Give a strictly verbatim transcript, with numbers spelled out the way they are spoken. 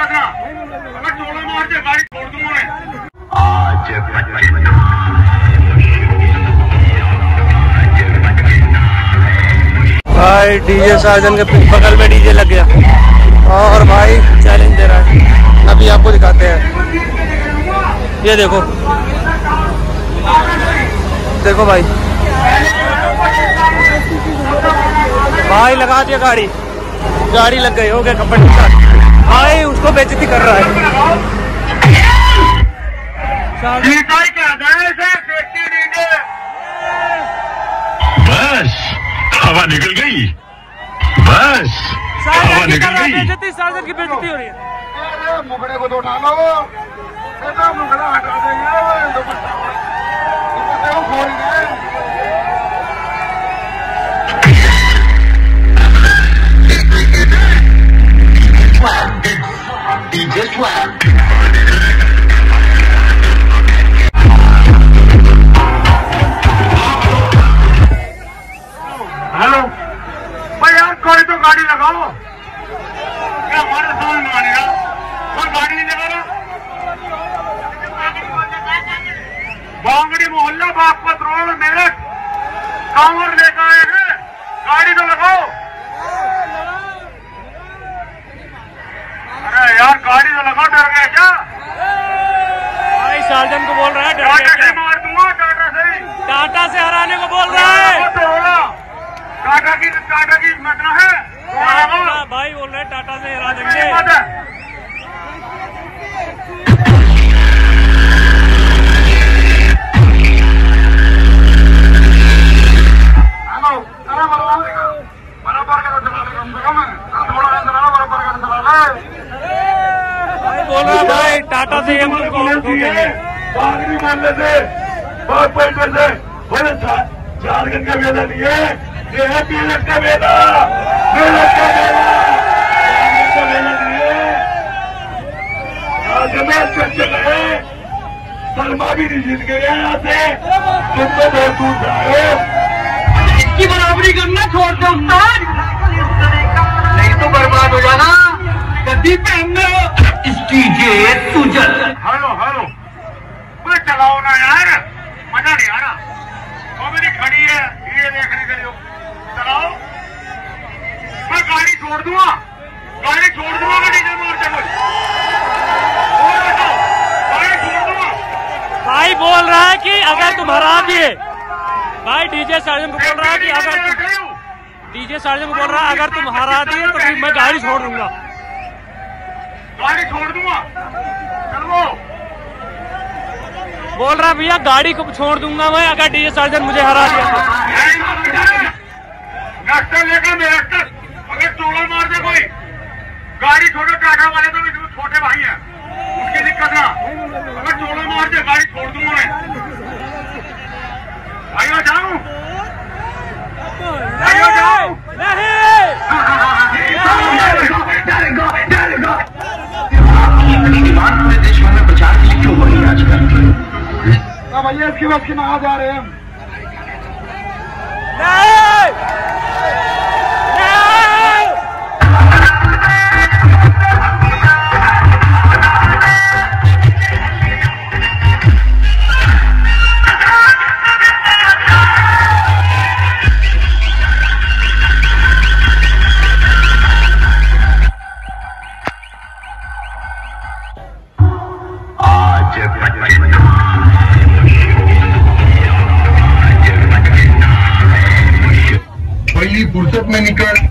दिक्कत ना, अगर चोला मार दे गाड़ी छोड़ दूंगा मैं। आज भाई डीजे साजन के बगल में डीजे लग गया और भाई चैलेंज दे रहा है। अभी आपको दिखाते हैं, ये देखो देखो भाई भाई लगा दिया गाड़ी, गाड़ी लग गई, हो गया कंपनी का भाई, उसको बेइज्जती कर रहा है। बस हवा निकल गई, बस हवा निकल गई। बेइज्जती साजन की बेइज्जती हो रही है। मुखड़े को तो उठा लो, मुखड़ा हटा देंगे। हेलो भाई यार, कोई तो गाड़ी लगाओ। क्या हमारे समझ में आने कोई गाड़ी नहीं लगा रहा। बांगड़ी मोहल्ला बागपत रोड मेरठ कांवर लेकर आए हैं, गाड़ी तो लगाओ। अरे यार गाड़ी तो लगाओ, डर गए क्या? भाई साजन को बोल रहा है टाटा से मार दूंगा, टाटा से टाटा से हराने को बोल रहा है। टाटा की टाटा की मतलब है भाई, बोल रहे हैं टाटा से हरा देंगे। बोल रहा भाई टाटा से हम बागड़ी मानने से बहुत पैसे से बोले झारखंड का मेला नहीं है, ये है मेरठ का मेला, मेरठ का मेला, झारखंड का मेला नहीं है। आज मैच कर चल रहे, सलमा भी नहीं जीत गए यहाँ से, तुम तो बहुत दूर जाए। इसकी बराबरी करना छोड़ दो उस्ताद, नहीं तो बर्बाद हो जाना। गद्दी पे हमने डीजे सुजल। हेलो हेलो, कोई चलाओ ना यार, मजा नहीं आ रहा। वो मेरी खड़ी है ये देखने के लिए, चलाओ। मैं गाड़ी छोड़ दूंगा, गाड़ी छोड़ दूंगा मैं डीजे मारते हुए, गाड़ी छोड़ दूंगा। भाई बोल रहा है कि अगर तुम हरा दिए, भाई डीजे साजन को बोल रहा है कि अगर डीजे साजन को बोल रहा है अगर तुम हरा दिए तो फिर मैं गाड़ी छोड़ दूंगा, गाड़ी छोड़ दूंगा। चलो बोल रहा भैया गाड़ी को छोड़ दूंगा मैं अगर डीजे साजन मुझे हरा दिया तो। नक्सल लेकर मेरे अगर टोला मार दे कोई, गाड़ी छोड़ो। टाटा वाले तो भी छोटे भाई हैं, उनकी दिक्कत ना, अगर टोला मार दे गाड़ी छोड़ दूंगा मैं। भाइयों जाऊं, भाइयों जाऊं पूरे देश भर में प्रचार के लिए क्यों हो रही है आजकल? भैया इसकी बस की ना जा रहे हैं हम। पहली फुर्सत में निकल